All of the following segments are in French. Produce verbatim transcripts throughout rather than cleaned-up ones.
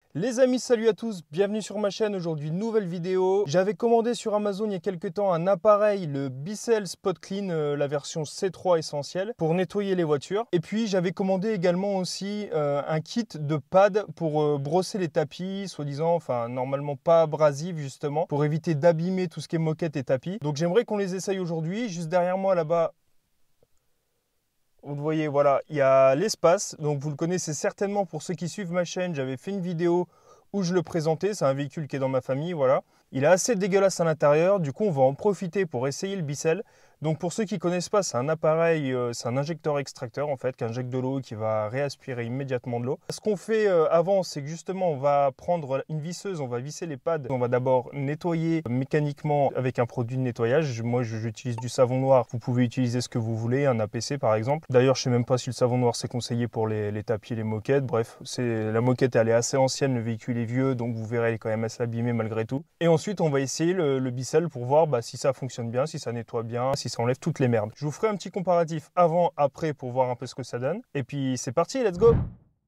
Les amis, salut à tous, bienvenue sur ma chaîne. Aujourd'hui, nouvelle vidéo. J'avais commandé sur Amazon il y a quelques temps un appareil, le Bissell Spot Clean, euh, la version C trois essentielle, pour nettoyer les voitures. Et puis, j'avais commandé également aussi euh, un kit de pad pour euh, brosser les tapis, soi-disant, enfin, normalement pas abrasif justement, pour éviter d'abîmer tout ce qui est moquette et tapis. Donc, j'aimerais qu'on les essaye aujourd'hui. Juste derrière moi, là-bas, vous le voyez, voilà, il y a l'espace. Donc vous le connaissez certainement pour ceux qui suivent ma chaîne. J'avais fait une vidéo où je le présentais. C'est un véhicule qui est dans ma famille, voilà. Il est assez dégueulasse à l'intérieur. Du coup, on va en profiter pour essayer le Bissell. Donc pour ceux qui ne connaissent pas, c'est un appareil, euh, c'est un injecteur extracteur en fait, qui injecte de l'eau et qui va réaspirer immédiatement de l'eau. Ce qu'on fait euh, avant, c'est que justement, on va prendre une visseuse, on va visser les pads. On va d'abord nettoyer mécaniquement avec un produit de nettoyage. Moi, j'utilise du savon noir. Vous pouvez utiliser ce que vous voulez, un A P C par exemple. D'ailleurs, je ne sais même pas si le savon noir c'est conseillé pour les, les tapis et les moquettes. Bref, la moquette, elle est assez ancienne, le véhicule est vieux, donc vous verrez, elle est quand même assez abîmée malgré tout. Et ensuite, on va essayer le, le Bissell pour voir bah, si ça fonctionne bien, si ça nettoie bien, si ça enlève toutes les merdes. Je vous ferai un petit comparatif avant, après pour voir un peu ce que ça donne. Et puis c'est parti, let's go!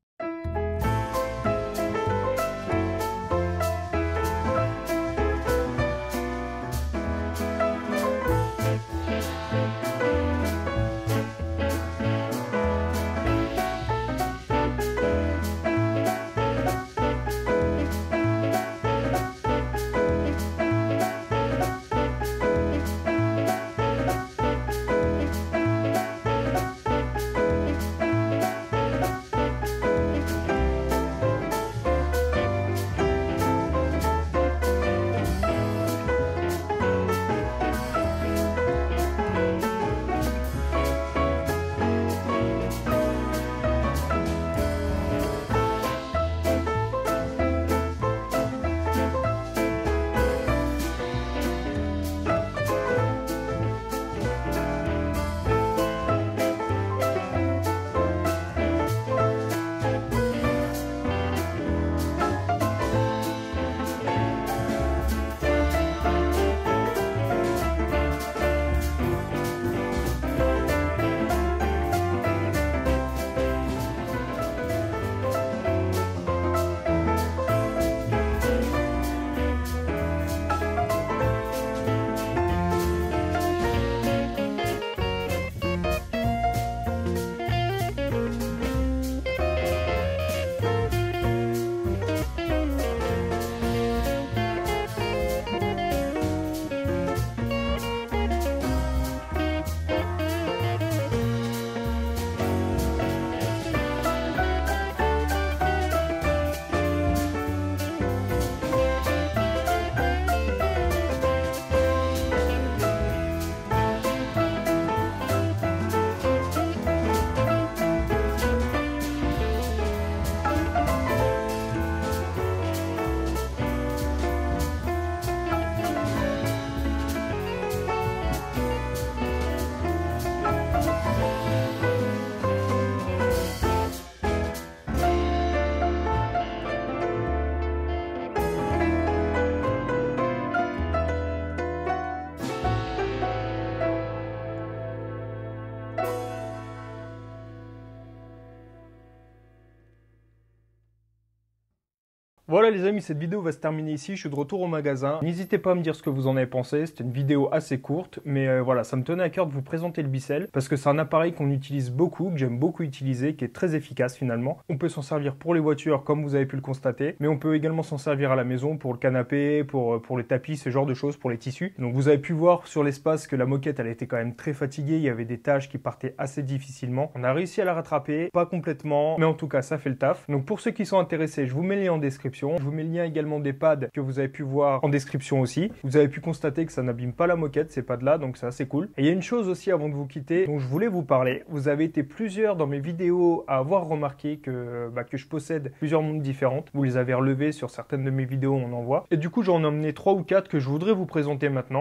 Voilà les amis, cette vidéo va se terminer ici, je suis de retour au magasin. N'hésitez pas à me dire ce que vous en avez pensé, c'était une vidéo assez courte, mais euh, voilà, ça me tenait à cœur de vous présenter le Bissell, parce que c'est un appareil qu'on utilise beaucoup, que j'aime beaucoup utiliser, qui est très efficace finalement. On peut s'en servir pour les voitures, comme vous avez pu le constater, mais on peut également s'en servir à la maison, pour le canapé, pour, pour les tapis, ce genre de choses, pour les tissus. Donc vous avez pu voir sur l'espace que la moquette, elle était quand même très fatiguée, il y avait des tâches qui partaient assez difficilement. On a réussi à la rattraper, pas complètement, mais en tout cas ça fait le taf. Donc pour ceux qui sont intéressés, je vous mets le lien en description. Je vous mets le lien également des pads que vous avez pu voir en description aussi. Vous avez pu constater que ça n'abîme pas la moquette, ces pads là, donc c'est assez cool. Et il y a une chose aussi avant de vous quitter dont je voulais vous parler. Vous avez été plusieurs dans mes vidéos à avoir remarqué que, bah, que je possède plusieurs montres différentes. Vous les avez relevées sur certaines de mes vidéos, on en voit. Et du coup j'en ai emmené trois ou quatre que je voudrais vous présenter maintenant.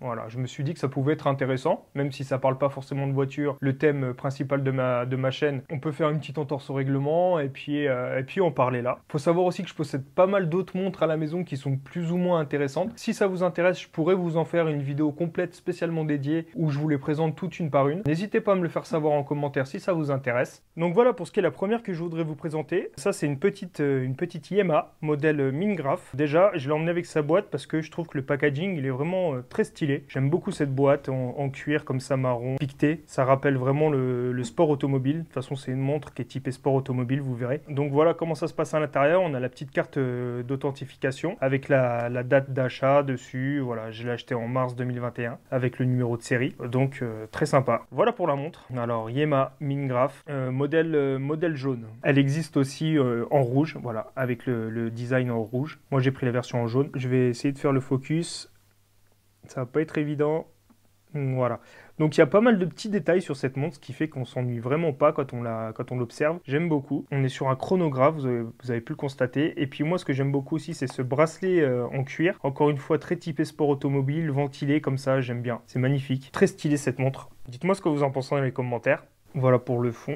Voilà, je me suis dit que ça pouvait être intéressant, même si ça parle pas forcément de voiture, le thème principal de ma, de ma chaîne. On peut faire une petite entorse au règlement et puis, euh, et puis en parler là. Faut savoir aussi que je possède pas mal d'autres montres à la maison qui sont plus ou moins intéressantes. Si ça vous intéresse, je pourrais vous en faire une vidéo complète spécialement dédiée où je vous les présente toutes une par une. N'hésitez pas à me le faire savoir en commentaire si ça vous intéresse. Donc voilà pour ce qui est la première que je voudrais vous présenter. Ça c'est une petite, euh, une petite Yema, modèle Mingraph. Déjà, je l'ai emmené avec sa boîte parce que je trouve que le packaging il est vraiment euh, très stylé. J'aime beaucoup cette boîte en, en cuir comme ça marron, piqueté. Ça rappelle vraiment le, le sport automobile. De toute façon, c'est une montre qui est typée sport automobile, vous verrez. Donc voilà comment ça se passe à l'intérieur. On a la petite carte euh, d'authentification avec la, la date d'achat dessus. Voilà, je l'ai acheté en mars deux mille vingt et un avec le numéro de série. Donc euh, très sympa. Voilà pour la montre. Alors Yema Mingraph, euh, modèle, euh, modèle jaune. Elle existe aussi euh, en rouge, voilà, avec le, le design en rouge. Moi j'ai pris la version en jaune. Je vais essayer de faire le focus. Ça va pas être évident. Voilà. Donc il y a pas mal de petits détails sur cette montre, ce qui fait qu'on s'ennuie vraiment pas quand on la, quand on l'observe. J'aime beaucoup. On est sur un chronographe, vous avez, vous avez pu le constater. Et puis moi, ce que j'aime beaucoup aussi, c'est ce bracelet euh, en cuir. Encore une fois, très typé sport automobile, ventilé comme ça, j'aime bien. C'est magnifique. Très stylé cette montre. Dites-moi ce que vous en pensez dans les commentaires. Voilà pour le fond.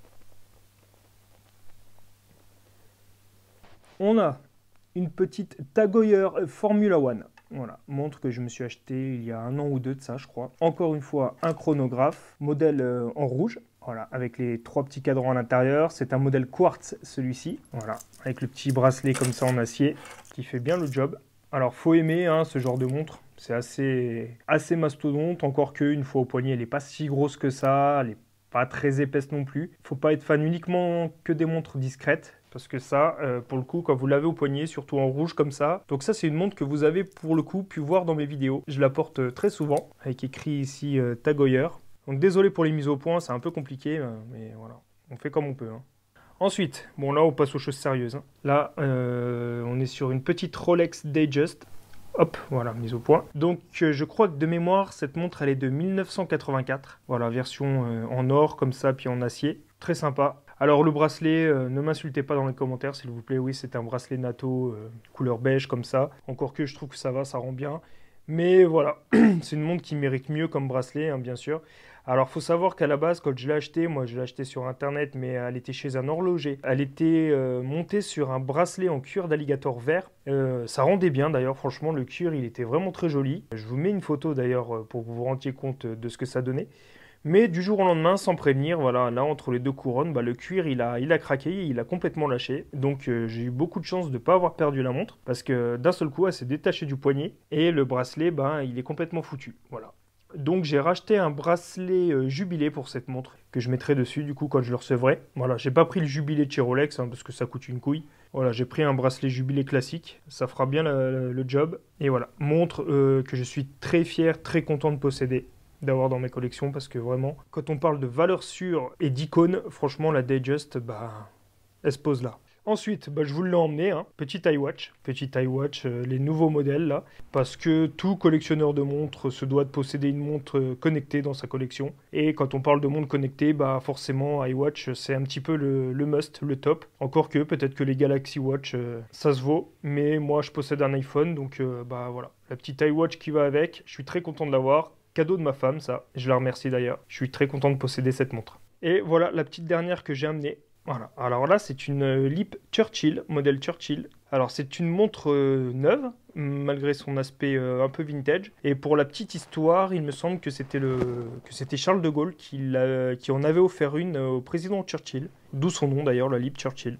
On a une petite Tag Heuer Formula One. Voilà, montre que je me suis acheté il y a un an ou deux de ça, je crois. Encore une fois, un chronographe, modèle euh, en rouge. Voilà, avec les trois petits cadrans à l'intérieur. C'est un modèle quartz, celui-ci. Voilà, avec le petit bracelet comme ça en acier, qui fait bien le job. Alors, faut aimer hein, ce genre de montre. C'est assez, assez mastodonte, encore qu'une fois au poignet, elle n'est pas si grosse que ça. Elle n'est pas très épaisse non plus. Faut pas être fan uniquement que des montres discrètes. Parce que ça, euh, pour le coup, quand vous l'avez au poignet, surtout en rouge comme ça. Donc ça, c'est une montre que vous avez pour le coup pu voir dans mes vidéos. Je la porte euh, très souvent, avec écrit ici euh, Tag Heuer. Donc désolé pour les mises au point, c'est un peu compliqué, euh, mais voilà, on fait comme on peut. Hein. Ensuite, bon là, on passe aux choses sérieuses. Hein. Là, euh, on est sur une petite Rolex Datejust. Hop, voilà, mise au point. Donc, euh, je crois que de mémoire, cette montre, elle est de mille neuf cent quatre-vingt-quatre. Voilà, version euh, en or comme ça, puis en acier. Très sympa. Alors le bracelet, euh, ne m'insultez pas dans les commentaires s'il vous plaît, oui c'est un bracelet NATO euh, couleur beige comme ça, encore que je trouve que ça va, ça rend bien, mais voilà, c'est une montre qui mérite mieux comme bracelet hein, bien sûr. Alors faut savoir qu'à la base quand je l'ai acheté, moi je l'ai acheté sur internet mais elle était chez un horloger, elle était euh, montée sur un bracelet en cuir d'alligator vert, euh, ça rendait bien d'ailleurs franchement le cuir il était vraiment très joli, je vous mets une photo d'ailleurs pour que vous vous rendiez compte de ce que ça donnait. Mais du jour au lendemain, sans prévenir, voilà, là entre les deux couronnes, bah, le cuir il a, il a craqué, il a complètement lâché. Donc euh, j'ai eu beaucoup de chance de ne pas avoir perdu la montre parce que d'un seul coup, elle s'est détachée du poignet et le bracelet, bah, il est complètement foutu. Voilà. Donc j'ai racheté un bracelet euh, jubilé pour cette montre que je mettrai dessus du coup quand je le recevrai. Voilà, j'ai pas pris le jubilé de chez Rolex hein, parce que ça coûte une couille. Voilà, j'ai pris un bracelet jubilé classique, ça fera bien le, le job. Et voilà, montre euh, que je suis très fier, très content de posséder. D'avoir dans mes collections parce que vraiment, quand on parle de valeur sûre et d'icône, franchement, la Datejust, bah, elle se pose là. Ensuite, bah, je vous l'ai emmené, hein, petit iWatch, petit iWatch, euh, les nouveaux modèles là, parce que tout collectionneur de montres se doit de posséder une montre euh, connectée dans sa collection. Et quand on parle de montre connectée, bah forcément iWatch c'est un petit peu le, le must, le top. Encore que peut-être que les Galaxy Watch, euh, ça se vaut, mais moi je possède un iPhone, donc euh, bah voilà, la petite iWatch qui va avec, je suis très content de l'avoir. Cadeau de ma femme, ça. Je la remercie d'ailleurs. Je suis très content de posséder cette montre. Et voilà la petite dernière que j'ai amenée. Voilà. Alors là, c'est une euh, Lip Churchill, modèle Churchill. Alors c'est une montre euh, neuve, malgré son aspect euh, un peu vintage. Et pour la petite histoire, il me semble que c'était le que c'était Charles de Gaulle qui, qui en avait offert une euh, au président Churchill. D'où son nom d'ailleurs, la Lip Churchill.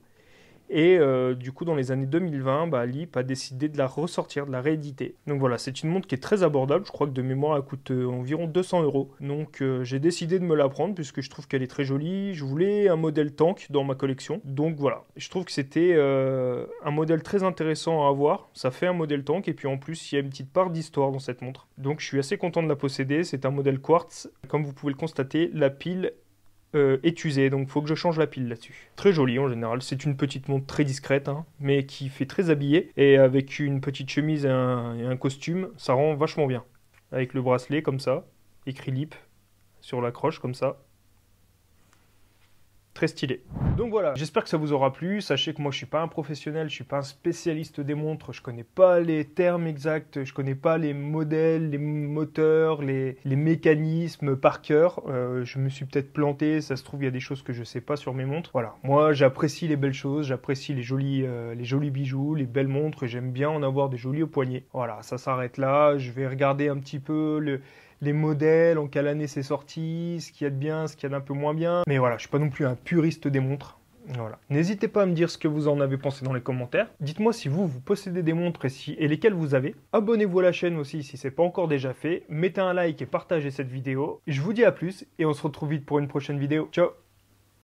Et euh, du coup, dans les années deux mille vingt, bah, Lip a décidé de la ressortir, de la rééditer. Donc voilà, c'est une montre qui est très abordable. Je crois que de mémoire, elle coûte euh, environ deux cents euros. Donc euh, j'ai décidé de me la prendre puisque je trouve qu'elle est très jolie. Je voulais un modèle tank dans ma collection. Donc voilà, je trouve que c'était euh, un modèle très intéressant à avoir. Ça fait un modèle tank et puis en plus, il y a une petite part d'histoire dans cette montre. Donc je suis assez content de la posséder. C'est un modèle quartz. Comme vous pouvez le constater, la pile Euh, est usé, donc il faut que je change la pile là-dessus. Très jolie en général, c'est une petite montre très discrète, hein, mais qui fait très habillée, et avec une petite chemise et un, et un costume, ça rend vachement bien. Avec le bracelet comme ça, écrit Lip sur la croche comme ça. très stylé. Donc voilà, j'espère que ça vous aura plu. Sachez que moi je suis pas un professionnel, je suis pas un spécialiste des montres, je connais pas les termes exacts, je connais pas les modèles, les moteurs, les, les mécanismes par cœur. Euh, je me suis peut-être planté, ça se trouve il y a des choses que je sais pas sur mes montres. Voilà, moi j'apprécie les belles choses, j'apprécie les jolis, euh, les jolis bijoux, les belles montres, et j'aime bien en avoir des jolis au poignet. Voilà, ça s'arrête là. Je vais regarder un petit peu le les modèles, en quelle année c'est sorti, ce qu'il y a de bien, ce qu'il y a d'un peu moins bien. Mais voilà, je suis pas non plus un puriste des montres. Voilà. N'hésitez pas à me dire ce que vous en avez pensé dans les commentaires. Dites-moi si vous, vous possédez des montres et, si, et lesquelles vous avez. Abonnez-vous à la chaîne aussi si ce n'est pas encore déjà fait. Mettez un like et partagez cette vidéo. Je vous dis à plus et on se retrouve vite pour une prochaine vidéo. Ciao!